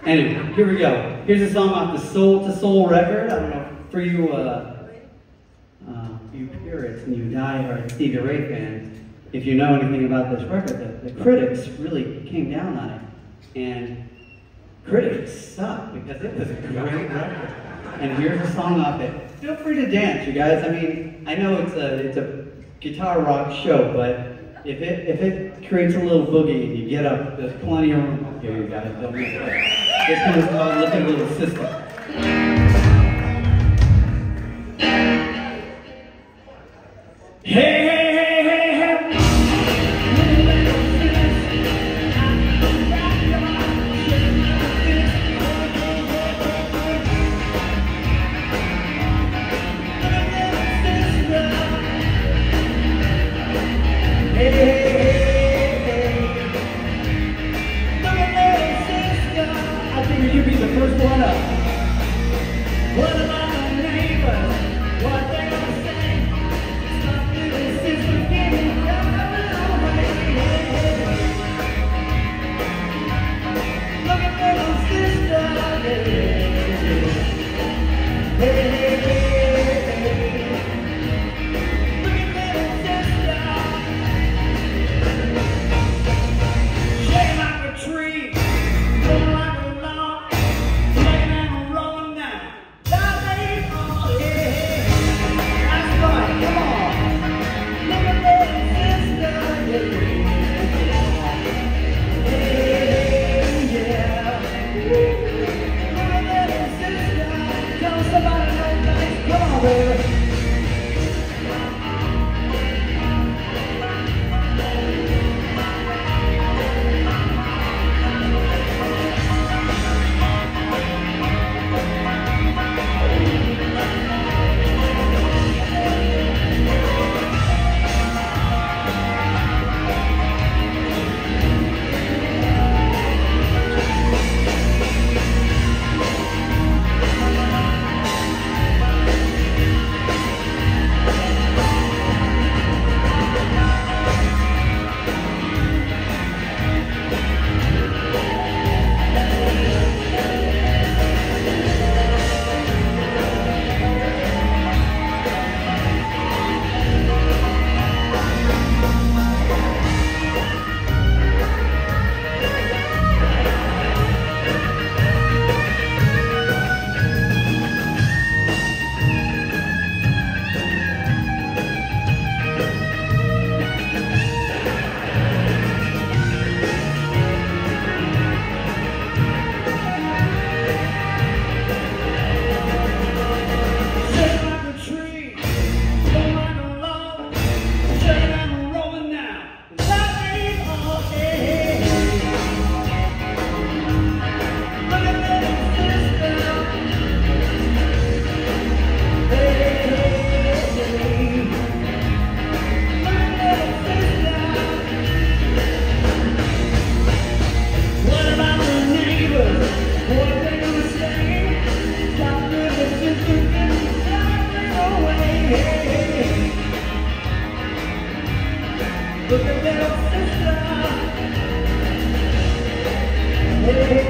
Anyway, here we go. Here's a song off the Soul to Soul record. I don't know, for you, you purists and you diehard Stevie Ray fans, if you know anything about this record, the critics really came down on it. And critics suck because it was a great record. And here's a song off it. Feel free to dance, you guys. I mean, I know it's a guitar rock show, but if it creates a little boogie and you get up, there's plenty of room. Here you guys, don't miss it. This one is called Look at Little Sister. Hey, hey, hey, hey, hey. Hey, hey, hey, look at little sister. I think you be the first one up. What about the neighbors? What they gonna say? Stop little sister getting driving away. Look at little sister. Hey, hey, hey, hey. Look at little sister. Shake like a tree, roll like a log, laying and rolling down. That ain't all, yeah. That's right, come on. Look at little sister, yeah. Yeah. Look at little sister. Tell somebody no thanks. Come on, baby. Look at little sister. Hey.